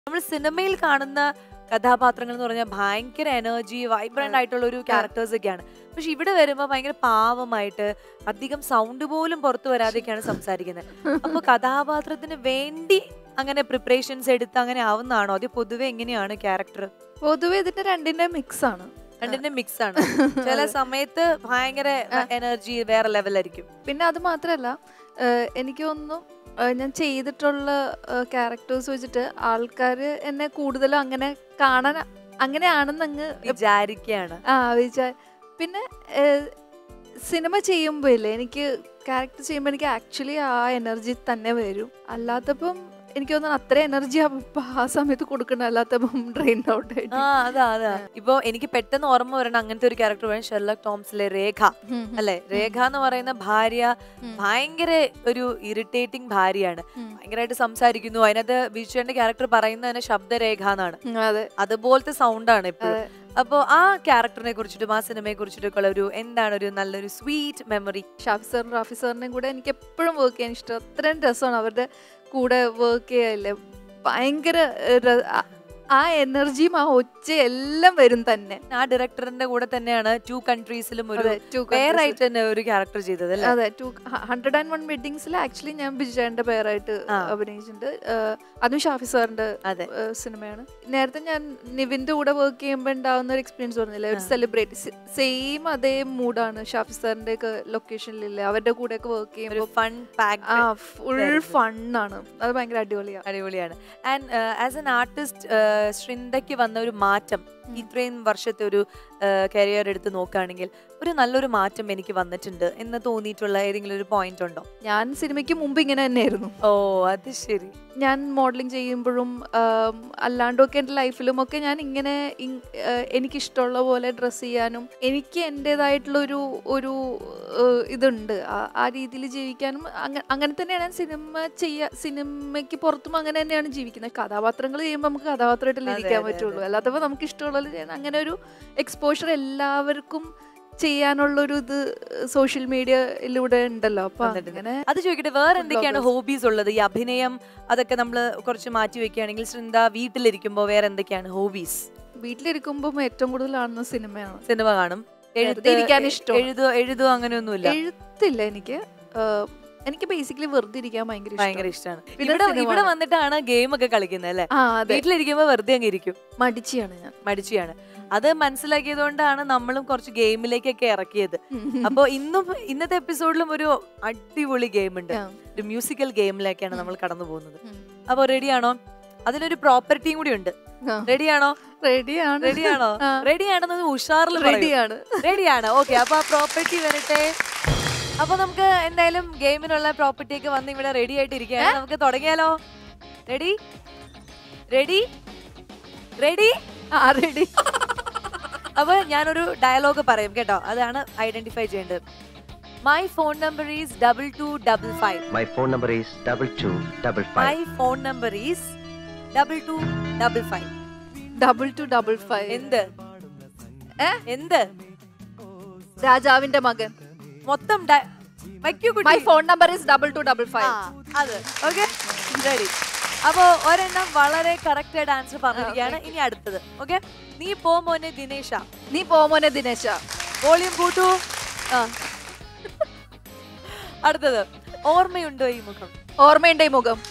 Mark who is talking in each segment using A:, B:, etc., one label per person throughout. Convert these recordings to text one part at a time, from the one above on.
A: നമ്മൾ സിനിമയിൽ കാണുന്ന കഥാപാത്രങ്ങൾ എന്ന് പറഞ്ഞാൽ ഭയങ്കര എനർജി വൈബ്രന്റ് ആയിട്ടുള്ള ഒരു ക്യാരക്ടേഴ്സ് ഒക്കെയാണ്. പക്ഷെ ഇവിടെ വരുമ്പോൾ ഭയങ്കര പാവമായിട്ട് അധികം സൗണ്ട് പോലും പുറത്തു വരാതെയൊക്കെയാണ് സംസാരിക്കുന്നത്. അപ്പൊ കഥാപാത്രത്തിന് വേണ്ടി അങ്ങനെ പ്രിപ്പറേഷൻസ് എടുത്ത് അങ്ങനെ ആവുന്നതാണോ? അത് പൊതുവെ എങ്ങനെയാണ് ക്യാരക്ടർ?
B: പൊതുവെ ഇതിന്റെ രണ്ടിന്റെ മിക്സ് ആണ്.
A: രണ്ടിന്റെ മിക്സ് ആണ്. ചില സമയത്ത് ഭയങ്കര എനർജി വേറെ ലെവലായിരിക്കും.
B: പിന്നെ അത് മാത്രല്ല, എനിക്ക് തോന്നുന്നു ഞാൻ ചെയ്തിട്ടുള്ള ക്യാരക്ടേഴ്സ് വെച്ചിട്ട് ആൾക്കാര് എന്നെ കൂടുതലും അങ്ങനെ കാണാൻ അങ്ങനെയാണെന്നങ്ങ്
A: വിചാരിക്കുകയാണ്.
B: പിന്നെ സിനിമ ചെയ്യുമ്പോ ഇല്ലേ, എനിക്ക് ക്യാരക്ടർ ചെയ്യുമ്പോൾ എനിക്ക് ആക്ച്വലി ആ എനർജി തന്നെ വരും. അല്ലാത്തപ്പം എനിക്ക് തോന്നുന്നു അത്ര എനർജി ആ സമയത്ത് കൊടുക്കണം, അല്ലാത്തപ്പം ഡ്രെയിൻ ഔട്ട് ആയിട്ട്.
A: അതാ ഇപ്പൊ എനിക്ക് പെട്ടെന്ന് ഓർമ്മ വരണം അങ്ങനത്തെ ഒരു ക്യാരക്ടർ വേണം, ഷെർലക് ടോംസിലെ രേഖ അല്ലെ. രേഖ എന്ന് പറയുന്ന ഭാര്യ ഭയങ്കര ഒരു ഇറിറ്റേറ്റിംഗ് ഭാര്യയാണ്. ഭയങ്കരമായിട്ട് സംസാരിക്കുന്നു. അതിനകത്ത് ബിജുവിന്റെ ക്യാരക്ടർ പറയുന്നത് ശബ്ദരേഖ എന്നാണ്. അതുപോലത്തെ സൗണ്ടാണ് ഇപ്പോഴും. അപ്പൊ ആ ക്യാരക്ടറിനെ കുറിച്ചിട്ടും ആ സിനിമയെ കുറിച്ചിട്ടൊക്കെ ഒരു എന്താണ് ഒരു നല്ലൊരു സ്വീറ്റ് മെമ്മറി?
B: ഷാഫി സാറും റാഫി സാറിനെയും കൂടെ എനിക്ക് എപ്പോഴും വർക്ക് ചെയ്യാൻ ഇഷ്ടം. അത്രയും രസമാണ് അവരുടെ കൂടെ വർക്ക് ചെയ്യല്ലേ. ഭയങ്കര ആ എനർജിയും ആ ഒച്ച എല്ലാം വരും തന്നെ.
A: ആ ഡയറക്ടറിന്റെ കൂടെ തന്നെയാണ് 2 കൺട്രീസിലും പേരായിട്ട് തന്നെ ഒരു ക്യാരക്ടർ ചെയ്തത്.
B: അതെ, 101 വെഡിങ്സിൽ ആക്ച്വലി ഞാൻ ബിജുചേട്ടന്റെ പേരായിട്ട് അഭിനയിച്ചിട്ടുണ്ട്. അതും ഷാഫി സാറിന്റെ സിനിമയാണ്. നേരത്തെ ഞാൻ നിവിന്റെ കൂടെ വർക്ക് ചെയ്യുമ്പോൾ ഉണ്ടാവുന്ന ഒരു എക്സ്പീരിയൻസ് പറഞ്ഞില്ലേ, ഒരു സെലിബ്രേറ്റ് സെയിം അതേ മൂഡാണ് ഷാഫി സാറിന്റെ ഒക്കെ ലൊക്കേഷനിലില്ലേ. അവരുടെ കൂടെ ഒക്കെ വർക്ക് ചെയ്യുമ്പോൾ ഫുൾ ഫണ്ണാണ്. അത് ഭയങ്കര
A: അടിപൊളിയാണ്. ആൻഡ് ആസ് എൻ ആർട്ടിസ്റ്റ് ശ്രിന്ദയ്ക്ക് വന്ന ഒരു മാറ്റം ഇത്രയും വർഷത്തെ ഒരു കരിയർ എടുത്ത് നോക്കുകയാണെങ്കിൽ ഒരു നല്ലൊരു മാറ്റം എനിക്ക് വന്നിട്ടുണ്ട് എന്ന് തോന്നിയിട്ടുള്ള ഏതെങ്കിലും ഒരു പോയിന്റ് ഉണ്ടോ?
B: ഞാൻ സിനിമയ്ക്ക് മുമ്പ് ഇങ്ങനെ തന്നെയായിരുന്നു.
A: ഓ, അത് ശരി.
B: ഞാൻ മോഡലിംഗ് ചെയ്യുമ്പോഴും അല്ലാണ്ടൊക്കെ എൻ്റെ ലൈഫിലും ഒക്കെ ഞാൻ ഇങ്ങനെ എനിക്കിഷ്ടമുള്ള പോലെ ഡ്രസ്സ് ചെയ്യാനും എനിക്ക് എൻ്റെതായിട്ടുള്ള ഒരു ഇതുണ്ട്. ആ രീതിയിൽ ജീവിക്കാനും അങ്ങനെ തന്നെയാണ് ഞാൻ സിനിമയ്ക്ക് പുറത്തും അങ്ങനെ തന്നെയാണ് ജീവിക്കുന്നത്. കഥാപാത്രങ്ങൾ ചെയ്യുമ്പോൾ നമുക്ക് കഥാപാത്രമായിട്ടല്ലേ ഇരിക്കാൻ പറ്റുള്ളൂ. അല്ലാത്തപ്പോൾ നമുക്ക് ഇഷ്ടമുള്ളത് ചെയ്യാൻ അങ്ങനെ ഒരു എക്സ്പോഷർ എല്ലാവർക്കും ചെയ്യാനുള്ളൊരു ഇത് സോഷ്യൽ മീഡിയയിലൂടെ ഉണ്ടല്ലോ. അപ്പൊ അങ്ങനെ
A: അത് ചോദിക്കട്ടെ, വേറെ എന്തൊക്കെയാണ് ഹോബീസ് ഉള്ളത്? ഈ അഭിനയം അതൊക്കെ നമ്മൾ കുറച്ച് മാറ്റി വെക്കുകയാണെങ്കിൽ ശ്രിന്ദ വീട്ടിലിരിക്കുമ്പോ വേറെ എന്തൊക്കെയാണ് ഹോബീസ്?
B: വീട്ടിലിരിക്കുമ്പോൾ ഏറ്റവും കൂടുതൽ കാണുന്ന സിനിമയാണ്.
A: സിനിമ കാണും.
B: എഴുതിയിരിക്കാൻ ഇഷ്ടം.
A: എഴുതോ അങ്ങനെയൊന്നുമില്ല?
B: എഴുത്തില്ല. എനിക്ക് ബേസിക്കലി വെറുതെ ഇരിക്കാൻ ഭയങ്കര ഇഷ്ടമാണ്.
A: ഇവിടെ വന്നിട്ടാണ് ഗെയിം ഒക്കെ കളിക്കുന്നത് അല്ലെ? വീട്ടിലിരിക്കുമ്പോ വെറുതെ അങ്ങ് ഇരിക്കും. മടിച്ചിയാണ്. അത് മനസ്സിലാക്കിയത് കൊണ്ടാണ് നമ്മളും കുറച്ച് ഗെയിമിലേക്കൊക്കെ ഇറക്കിയത്. അപ്പൊ ഇന്നത്തെ എപ്പിസോഡിലും ഒരു അടിപൊളി ഗെയിം ഉണ്ട്. ഒരു മ്യൂസിക്കൽ ഗെയിമിലേക്കാണ് നമ്മൾ കടന്നു പോകുന്നത്. അപ്പൊ റെഡിയാണോ? അതിനൊരു പ്രോപ്പർട്ടിയും കൂടി ഉണ്ട്. റെഡിയാണോ? റെഡിയാണെന്ന് ഉഷാറിൽ റെഡിയാണ്. ഓക്കെ, അപ്പൊ ആ പ്രോപ്പർട്ടി വരട്ടെ. അപ്പൊ നമുക്ക് എന്തായാലും ഗെയിമിനുള്ള പ്രോപ്പർട്ടി ഒക്കെ വന്ന് ഇവിടെ റെഡി ആയിട്ട് ഇരിക്കുകയാണ്. നമുക്ക് തുടങ്ങിയാലോ? റെഡി. അപ്പൊ ഞാനൊരു ഡയലോഗ് പറയും കേട്ടോ, അതാണ് ഐഡന്റിഫൈ ചെയ്യേണ്ടത്. My phone number is 2255.
C: My phone number is 2255.
A: My phone number is 2255.
B: 2255.
A: എന്ത്?
B: രാജാവിന്റെ മകൻ.
A: മൊത്തം
B: My phone number is 2255.
A: അത് ഓക്കെ, റെഡി. അപ്പൊ ഒരെണ്ണം വളരെ കറക്റ്റ് ആയിട്ട് ആൻസർ പറഞ്ഞിരിക്കുകയാണ്. ഇനി അടുത്തത്. ഓക്കെ, നീ പോ മോനെ ദിനേശ. വോളിയം കൂട്ടൂ. അടുത്തത്, ഓർമ്മയുണ്ടോ ഈ മുഖം?
B: ഓർമ്മയുണ്ടോ ഈ മുഖം?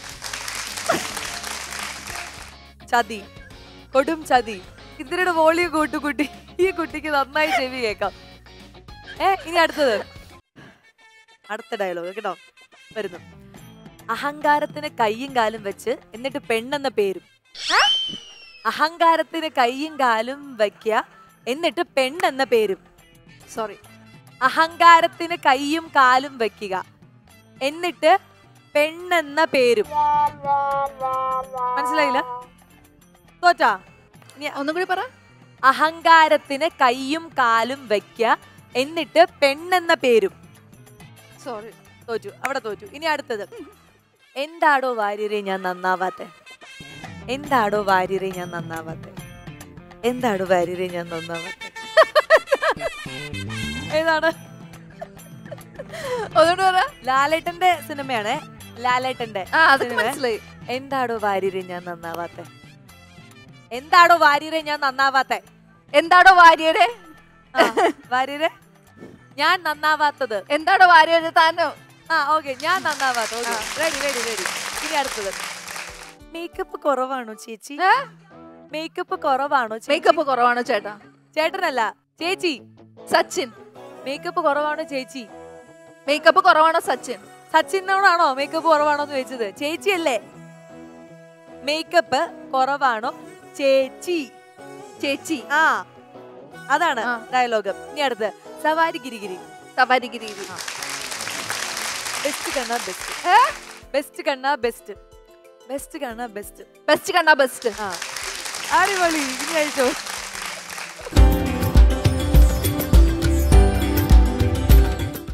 A: ചതി, കൊടും ചതി. ഇതിരുടെ വോളിയം കൂട്ടുകുട്ടി. ഈ കുട്ടിക്ക് നന്നായി ചെവി കേൾക്കാം. ഇനി അടുത്തത്, അടുത്ത ഡയലോഗ് കേട്ടോ വരുന്നു. അഹങ്കാരത്തിന് കയ്യും കാലും വെച്ച് എന്നിട്ട് പെണ്ണെന്ന പേരും. അഹങ്കാരത്തിന് കയ്യും കാലും വയ്ക്കുക എന്നിട്ട് പെണ്ണെന്ന പേരും.
B: സോറി,
A: അഹങ്കാരത്തിന് കയ്യും കാലും വയ്ക്കുക എന്നിട്ട് പെണ്ണെന്ന പേരും. മനസ്സിലായില്ല? തോറ്റാ?
B: ഒന്നും കൂടി പറ.
A: അഹങ്കാരത്തിന് കയ്യും കാലും വയ്ക്കുക എന്നിട്ട് പെണ്ണെന്ന പേരും.
B: സോറി,
A: തോറ്റു. അവിടെ തോറ്റു. ഇനി അടുത്തത്, എന്താടോ വാര്യരെ ഞാൻ നന്നാവാത്തെ? ഏതാണ്? ലാലേട്ടന്റെ സിനിമയാണ്. ലാലേട്ടന്റെ
B: മനസ്സിലായി.
A: എന്താടോ വാര്യരെ ഞാൻ നന്നാവാത്തെ? എന്താടോ വാര്യരെ ഞാൻ നന്നാവാത്തെ?
B: എന്താടോ വാര്യരെ?
A: വാര്യരെ ഞാൻ നന്നാവാത്തത്.
B: എന്താടോ വാര്യരെ താനോ?
A: ഓക്കെ, ഞാൻ നന്നാവാത്ത. Ready ready ready. ഇനി അടുത്തത്. മേക്കപ്പ് കുറവാണോ ചേച്ചി? മേക്കപ്പ് കുറവാണോ?
B: മേക്കപ്പ് കുറവാണോ ചേട്ടാ?
A: ചേട്ടനല്ല, ചേച്ചി.
B: സച്ചിൻ.
A: മേക്കപ്പ് കുറവാണോ ചേച്ചി?
B: മേക്കപ്പ് കുറവാണോ സച്ചിൻ?
A: സച്ചിനോടാണോ മേക്കപ്പ് കുറവാണോന്ന് ചോദിച്ചത്? ചേച്ചിയല്ലേ? മേക്കപ്പ് കുറവാണോ ചേച്ചി?
B: ചേച്ചി.
A: അതാണ് ഡയലോഗ്. ഇനി അടുത്ത് സവാരി ഗിരിഗിരി.
B: സവാരി ഗിരിഗിരി.
A: ബെസ്റ്റ് കണ്ണ ബെസ്റ്റ്. ബെസ്റ്റ് കണ്ണ ബെസ്റ്റ്. ബെസ്റ്റ് കണ്ണ ബെസ്റ്റ്.
B: ബെസ്റ്റ് കണ്ണ ബെസ്റ്റ്.
A: അടിപൊളി. ഇനി കഴിച്ചോ.